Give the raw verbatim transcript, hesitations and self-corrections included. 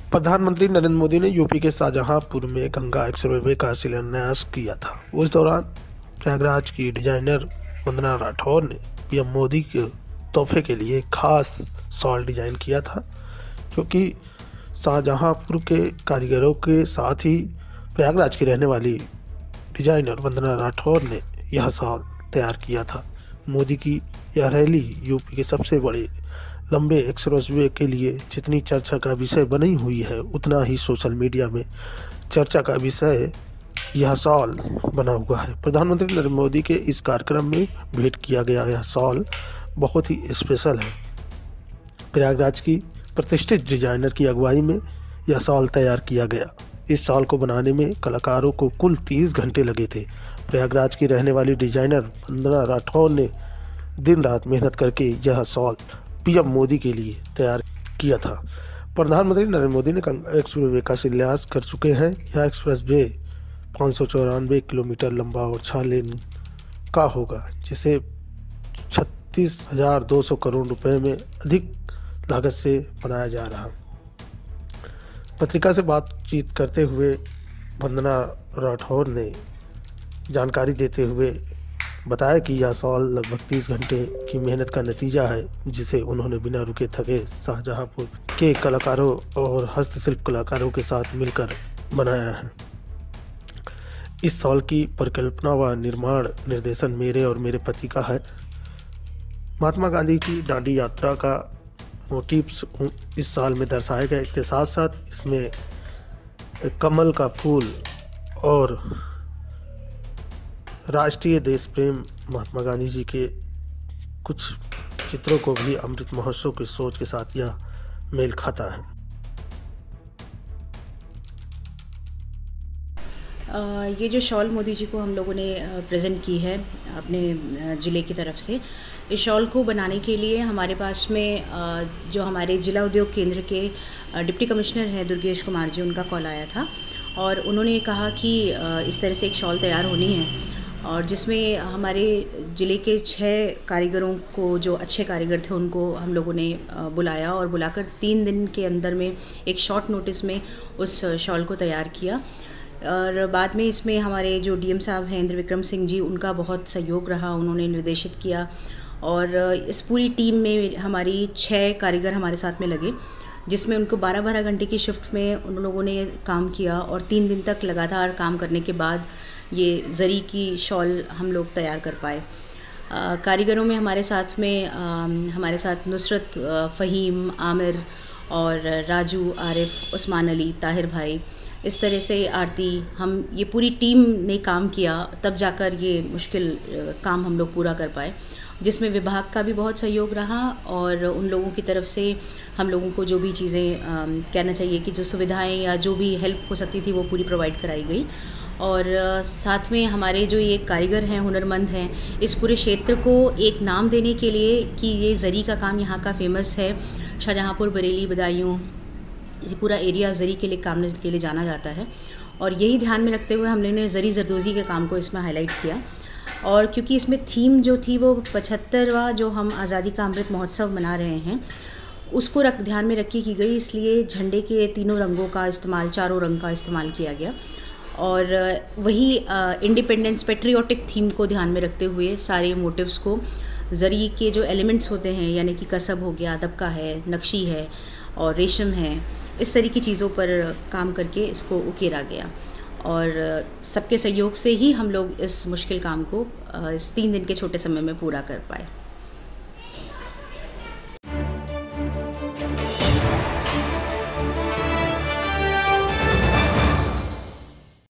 प्रधानमंत्री नरेंद्र मोदी ने यूपी के शाहजहांपुर में गंगा एक्सप्रेसवे का शिलान्यास किया था। उस दौरान प्रयागराज की डिजाइनर वंदना राठौर ने पीएम मोदी के तोहफे के लिए खास शॉल डिजाइन किया था, क्योंकि शाहजहांपुर के कारीगरों के साथ ही प्रयागराज की रहने वाली डिजाइनर वंदना राठौर ने यह शॉल तैयार किया था। मोदी की यह रैली यूपी के सबसे बड़े लंबे एक्सप्रेसवे के लिए जितनी चर्चा का विषय बनी हुई है, उतना ही सोशल मीडिया में चर्चा का विषय यह शॉल बना हुआ है। प्रधानमंत्री नरेंद्र मोदी के इस कार्यक्रम में भेंट किया गया यह शॉल बहुत ही स्पेशल है। प्रयागराज की प्रतिष्ठित डिजाइनर की अगुवाई में यह शॉल तैयार किया गया। इस शॉल को बनाने में कलाकारों को कुल तीस घंटे लगे थे। प्रयागराज की रहने वाली डिजाइनर वंदना राठौर ने दिन रात मेहनत करके यह शॉल पीएम मोदी के लिए तैयार किया था। प्रधानमंत्री नरेंद्र मोदी ने गंगा एक्सप्रेसवे का शिलान्यास कर चुके हैं। यह एक्सप्रेसवे पाँच सौ चौरानवे किलोमीटर लंबा और छह लेन का होगा, जिसे छत्तीस हजार दो सौ करोड़ रुपए में अधिक लागत से बनाया जा रहा है। पत्रिका से बातचीत करते हुए वंदना राठौर ने जानकारी देते हुए बताया कि यह शॉल लगभग तीस घंटे की मेहनत का नतीजा है, जिसे उन्होंने बिना रुके थके शाहजहांपुर के कलाकारों और हस्तशिल्प कलाकारों के साथ मिलकर बनाया है। इस शॉल की परिकल्पना व निर्माण निर्देशन मेरे और मेरे पति का है। महात्मा गांधी की दांडी यात्रा का मोटिव्स इस साल में दर्शाया गया। इसके साथ साथ इसमें कमल का फूल और राष्ट्रीय देश प्रेम महात्मा गांधी जी के कुछ चित्रों को भी अमृत महोत्सव की सोच के साथ यह मेल खाता है। आ, ये जो शॉल मोदी जी को हम लोगों ने प्रेजेंट की है अपने ज़िले की तरफ से, इस शॉल को बनाने के लिए हमारे पास में जो हमारे ज़िला उद्योग केंद्र के डिप्टी कमिश्नर हैं दुर्गेश कुमार जी, उनका कॉल आया था और उन्होंने कहा कि इस तरह से एक शॉल तैयार होनी है और जिसमें हमारे ज़िले के छः कारीगरों को, जो अच्छे कारीगर थे, उनको हम लोगों ने बुलाया और बुलाकर तीन दिन के अंदर में एक शॉर्ट नोटिस में उस शॉल को तैयार किया। और बाद में इसमें हमारे जो डीएम साहब हैं इंद्र विक्रम सिंह जी, उनका बहुत सहयोग रहा, उन्होंने निर्देशित किया और इस पूरी टीम में हमारी छः कारीगर हमारे साथ में लगे, जिसमें उनको बारह बारह घंटे की शिफ्ट में उन लोगों ने काम किया और तीन दिन तक लगातार काम करने के बाद ये जरी की शॉल हम लोग तैयार कर पाए। कारीगरों में हमारे साथ में आ, हमारे साथ नुसरत, फ़हीम, आमिर और राजू, आरिफ, उस्मान अली, ताहिर भाई, इस तरह से आरती, हम ये पूरी टीम ने काम किया, तब जाकर ये मुश्किल काम हम लोग पूरा कर पाए, जिसमें विभाग का भी बहुत सहयोग रहा और उन लोगों की तरफ से हम लोगों को जो भी चीज़ें कहना चाहिए कि जो सुविधाएं या जो भी हेल्प हो सकती थी वो पूरी प्रोवाइड कराई गई। और साथ में हमारे जो ये कारीगर हैं, हुनरमंद हैं, इस पूरे क्षेत्र को एक नाम देने के लिए कि ये ज़री का काम यहाँ का फेमस है, शाहजहांपुर, बरेली, बदायूं, ये पूरा एरिया ज़री के लिए काम के लिए जाना जाता है और यही ध्यान में रखते हुए हमने ज़री जरदोज़ी के काम को इसमें हाईलाइट किया। और क्योंकि इसमें थीम जो थी वो पचहत्तरवां जो हम आज़ादी का अमृत महोत्सव मना रहे हैं, उसको रख ध्यान में रख के की गई, इसलिए झंडे के तीनों रंगों का इस्तेमाल, चारों रंग का इस्तेमाल किया गया और वही इंडिपेंडेंस पेट्रियोटिक थीम को ध्यान में रखते हुए सारे मोटिव्स को, ज़री के जो एलिमेंट्स होते हैं यानी कि कसब हो गया, दबका है, नक्शी है और रेशम है, इस तरह की चीज़ों पर काम करके इसको उकेरा गया और सबके सहयोग से ही हम लोग इस मुश्किल काम को इस तीन दिन के छोटे समय में पूरा कर पाए।